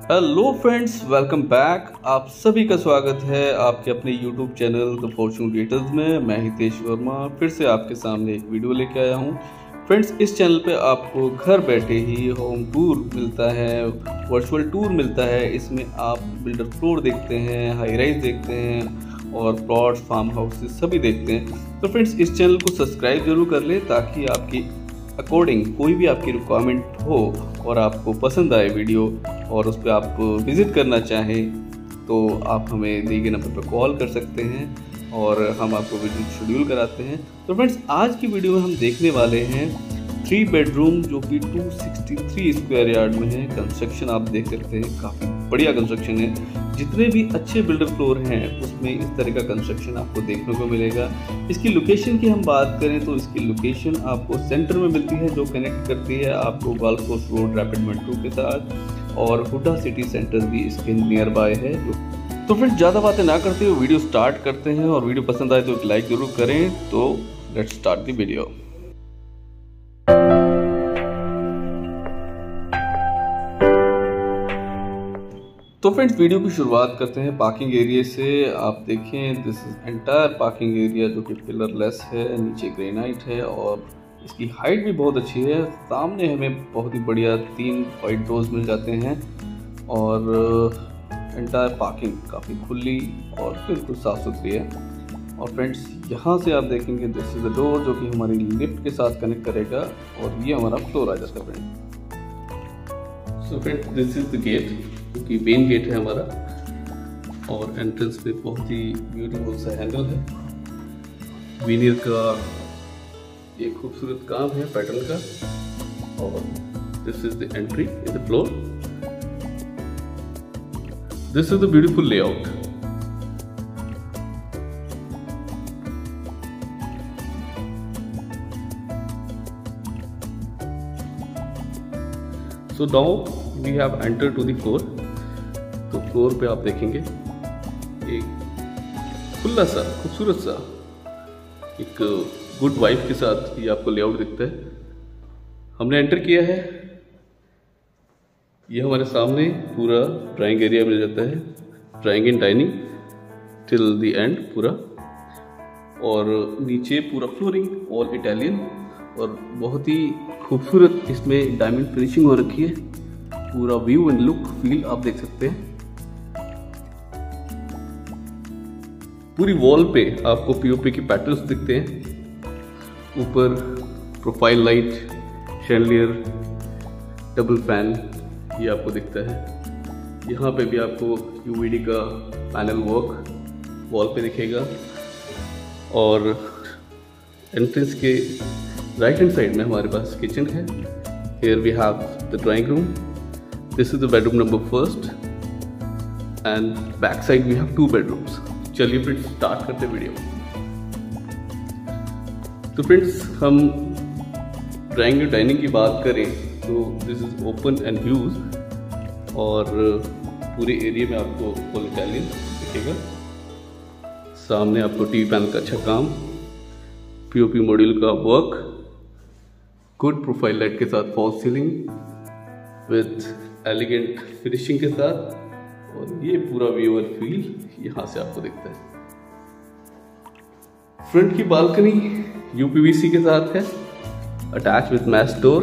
Hello friends, welcome back. आप सभी का स्वागत है आपके अपने YouTube channel the Fortune Creators में। मैं हितेश वर्मा फिर से आपके सामने एक वीडियो लेके आया हूँ। फ्रेंड्स, इस चैनल पे आपको घर बैठे ही होम टूर मिलता है, वर्चुअल टूर मिलता है। इसमें आप बिल्डर फ्लोर देखते हैं, हाई राइज देखते हैं और प्लॉट, फार्म हाउसेस सभी देखते हैं। तो फ्रेंड्स, इस चैनल को सब्सक्राइब जरूर कर लें ताकि आपकी अकॉर्डिंग कोई भी आपकी रिक्वायरमेंट हो और आपको पसंद आए वीडियो और उस पर आप विज़िट करना चाहें तो आप हमें दिए गए नंबर पर कॉल कर सकते हैं और हम आपको विजिट शेड्यूल कराते हैं। तो फ्रेंड्स, आज की वीडियो में हम देखने वाले हैं 3 बेडरूम जो कि 263 स्क्वायर यार्ड में है। कंस्ट्रक्शन आप देख सकते हैं, काफ़ी बढ़िया कंस्ट्रक्शन है। जितने भी अच्छे बिल्डर फ्लोर हैं उसमें इस तरह का कंस्ट्रक्शन आपको देखने को मिलेगा। इसकी लोकेशन की हम बात करें तो इसकी लोकेशन आपको सेंटर में मिलती है जो कनेक्ट करती है आपको golf course road rapid metro के साथ, और हुडा सिटी सेंटर भी इसके नियर बाय है। तो फ्रेंड्स, ज़्यादा बातें ना करते हुए वीडियो स्टार्ट करते हैं, और वीडियो पसंद आए तो एक लाइक ज़रूर करें। तो लेट्स स्टार्ट द वीडियो। तो फ्रेंड्स, वीडियो की शुरुआत करते हैं पार्किंग एरिया से। आप देखें, this is entire parking area जो कि पिलरलेस है, नीचे ग्रेनाइट है और इसकी हाइट भी बहुत अच्छी है। सामने हमें बहुत ही बढ़िया 3 वाइट डोर्स मिल जाते हैं और एंटायर पार्किंग काफ़ी खुली और बिल्कुल साफ़ सुथरी है। और फ्रेंड्स, यहाँ से आप देखेंगे दिस इज़ द डोर जो कि हमारी लिफ्ट के साथ कनेक्ट करेगा और ये हमारा फ्लोर आ जाता है friends. So friends, this is the gate क्योंकि मेन गेट है हमारा, और एंट्रेंस पे बहुत ही ब्यूटीफुल सा हैंडल है। विनियर का एक खूबसूरत काम है पैटर्न का, और this is the entry in the floor. This is the beautiful layout. So now we have entered to the floor. तो फ्लोर पे आप देखेंगे एक खुला सा खूबसूरत सा एक गुड वाइफ के साथ ये आपको लेआउट दिखता है। हमने एंटर किया है, ये हमारे सामने पूरा ड्राइंग एरिया मिल जाता है, drawing and dining till the end पूरा, और नीचे पूरा फ्लोरिंग ऑल इटालियन और बहुत ही खूबसूरत इसमें डायमंड फिनिशिंग हो रखी है। पूरा व्यू एंड लुक फील आप देख सकते हैं। पूरी वॉल पे आपको पीओपी की पैटर्न्स दिखते हैं। ऊपर profile light, chandelier, double fan ये आपको दिखता है। यहाँ पे भी आपको यूवीडी का पैनल वर्क वॉल पे दिखेगा, और एंट्रेंस के राइट हैंड साइड में हमारे पास किचन है। Here we have the drawing room. This is the bedroom number 1 and back side we have 2 bedrooms. चलिए फ्रेंड्स, स्टार्ट करते वीडियो। तो फ्रेंड्स, हम ड्राइंग और डाइनिंग की बात करें तो this is open and views, और पूरे एरिया में आपको फुल इटालियन दिखेगा। सामने आपको टीवी पैनल का अच्छा काम, पीओपी मॉड्यूल का वर्क, गुड प्रोफाइल लाइट के साथ fall ceiling with elegant finishing के साथ, और ये पूरा व्यू और फील यहाँ से आपको दिखता है। फ्रंट की बालकनी यूपीवीसी के साथ है, attach with mesh door.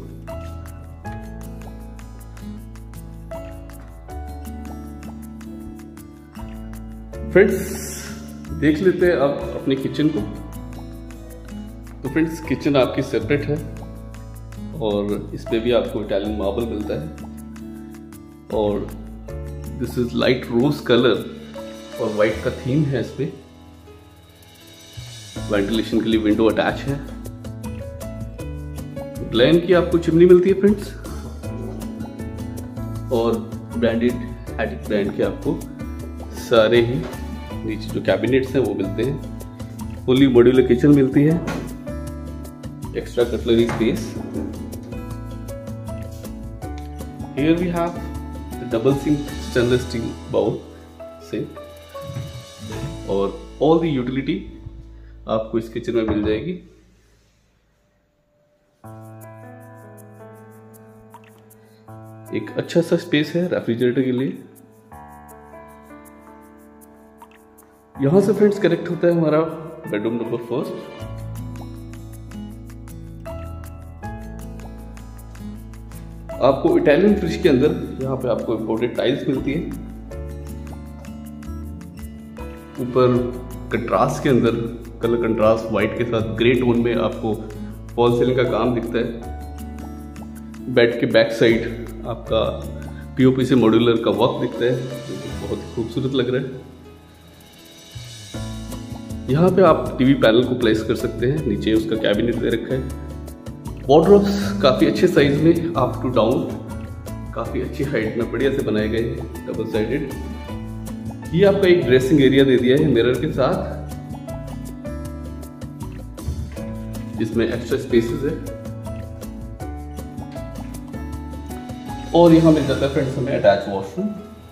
Friends, देख लेते हैं अब अपनी किचन को। तो फ्रेंड्स, किचन आपकी सेपरेट है और इसमें भी आपको इटालियन मार्बल मिलता है, और this is light rose colour और वाइट का थीम है। इसमें वेंटिलेशन के लिए विंडो अटैच है। ग्लैन की आपको चिमनी मिलती है फ्रेंड्स, और ब्रांडेड एटिक ब्रांड के आपको सारे ही नीचे जो कैबिनेट्स हैं वो मिलते हैं। फुली मॉड्यूलर किचन मिलती है, extra cutlery space. Here we have double sink stainless steel bowl sink, और ऑल द यूटिलिटी आपको इस किचन में मिल जाएगी। एक अच्छा सा स्पेस है रेफ्रिजरेटर के लिए। यहां से फ्रेंड्स कनेक्ट होता है हमारा बेडरूम नंबर फर्स्ट। आपको इटालियन फिनिश के अंदर यहाँ पे आपको इंपोर्टेड टाइल्स मिलती है। ऊपर कंट्रास्ट के अंदर कलर कंट्रास्ट व्हाइट के साथ ग्रे टोन में आपको फॉल सीलिंग का काम दिखता है। बेड के बैक साइड आपका पीओपी से मॉड्यूलर का वर्क दिखता है जो कि बहुत ही खूबसूरत लग रहा है। यहाँ पे आप टीवी पैनल को प्लेस कर सकते हैं। नीचे उसका कैबिनेट दे रखा है। वॉर्डरोब्स काफ़ी अच्छे साइज में अप टू डाउन काफ़ी अच्छी हाइट में बढ़िया से बनाए गए हैं, डबल साइडेड। ये आपका एक ड्रेसिंग एरिया दे दिया है मिरर के साथ, जिसमें एक्स्ट्रा स्पेसेस है। और यहां मिल जाता है फ्रेंड्स हमें अटैच वॉशरूम।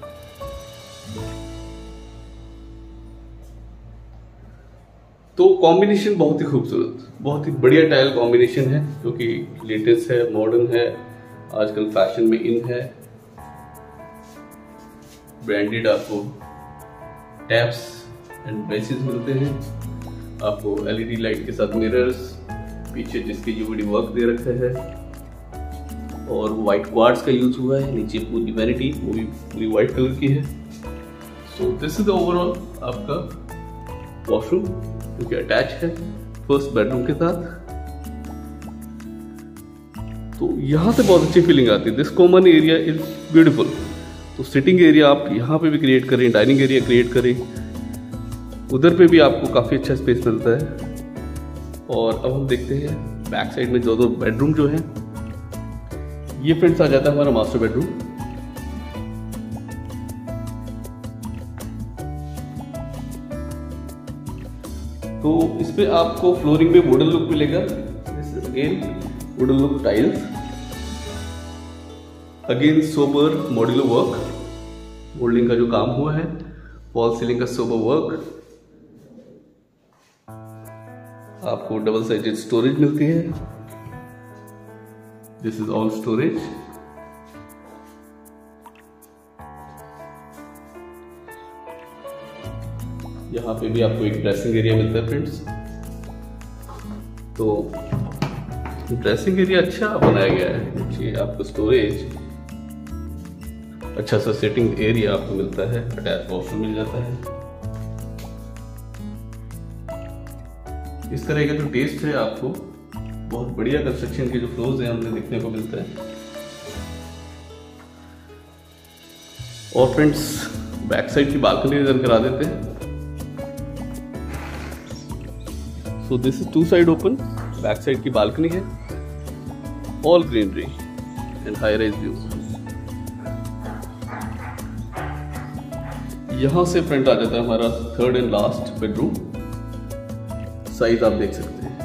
तो कॉम्बिनेशन बहुत ही खूबसूरत, बहुत ही बढ़िया टाइल कॉम्बिनेशन है, जो कि लेटेस्ट है, मॉडर्न है, आजकल फैशन में इन है। ब्रांडेड आपको टैप्स एंड बेसिस मिलते हैं। आपको एलईडी लाइट के साथ मिरर्स, पीछे जिसके यूवीडी वर्क दे रखा है, और व्हाइट क्वार्ट्ज का यूज हुआ है। नीचे पूरी वैनिटी वो भी पूरी व्हाइट कलर की है। So this is the overall आपका वॉशरूम, जो कि अटैच है फर्स्ट बेडरूम के साथ। तो यहां से बहुत अच्छी फीलिंग आती है। This common area is beautiful. तो सिटिंग एरिया आप यहाँ पे भी क्रिएट करें, डाइनिंग एरिया क्रिएट करें, उधर पे भी आपको काफ़ी अच्छा स्पेस मिलता है। और अब हम देखते हैं बैक साइड में दो बेडरूम जो है। ये फ्रेंड्स आ जाता है हमारा मास्टर बेडरूम। तो इस पे आपको फ्लोरिंग में वुडन लुक मिलेगा। Again wooden look tiles, again sober modular work, moulding का जो काम हुआ है, वॉल सीलिंग का सोबर वर्क। आपको डबल साइडेड स्टोरेज मिलती है। This is all storage. यहाँ पे भी आपको एक ड्रेसिंग एरिया मिलता है फ्रेंड्स। तो ड्रेसिंग एरिया अच्छा बनाया गया है। नीचे आपको स्टोरेज, अच्छा सा सिटिंग एरिया आपको मिलता है, अटैच वॉशरूम मिल जाता है। इस तरह का जो टेस्ट है आपको बहुत बढ़िया कंस्ट्रक्शन के जो फ्लोर्स हैं हमें देखने को मिलता है। और फ्रेंड्स बैक साइड की बालकनी नजर करा देते हैं। So this is two side open, back side की बालकनी है, all greenery and high rise view. यहां से फ्रंट आ जाता है हमारा third and last bedroom. Size आप देख सकते हैं।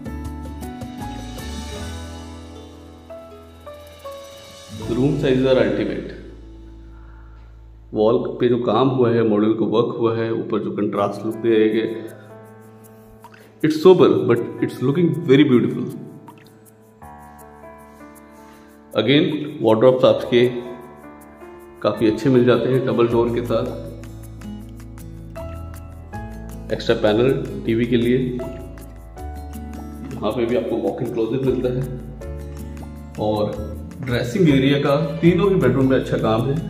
Room size are ultimate. Wall पे जो काम हुआ है, मॉडल को वर्क हुआ है, ऊपर जो कंट्रास्ट लुक दिया गया, it's sober but it's looking very beautiful. Again wardrobes आपके काफी अच्छे मिल जाते हैं डबल डोर के साथ। एक्स्ट्रा पैनल टीवी के लिए। यहाँ पे भी आपको वॉक इन क्लोजेट मिलता है। और ड्रेसिंग एरिया का तीनों ही बेडरूम में अच्छा काम है।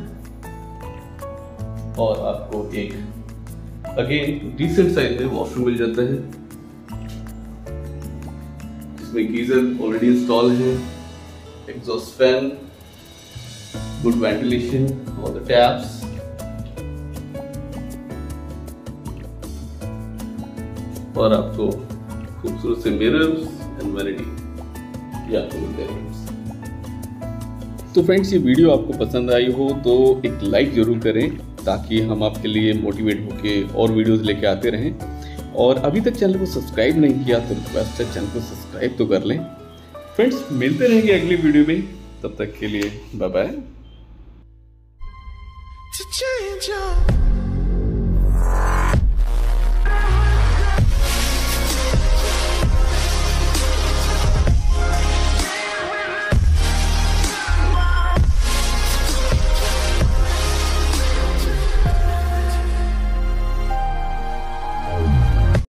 और आपको एक अगेन डिसेंट साइज में वॉशरूम मिल जाता है, जिसमें गीजर ऑलरेडी इंस्टॉल है, exhaust fan, good ventilation, all the taps. और आपको खूबसूरत से मिरर्स एंड वैनिटी ये आपको मिलते हैं। तो फ्रेंड्स ये वीडियो आपको पसंद आई हो तो एक लाइक जरूर करें, ताकि हम आपके लिए मोटिवेट होके और वीडियोस लेके आते रहें। और अभी तक चैनल को सब्सक्राइब नहीं किया तो रिक्वेस्ट है चैनल को सब्सक्राइब तो कर लें। फ्रेंड्स मिलते रहेंगे अगली वीडियो में, तब तक के लिए बाय बाय।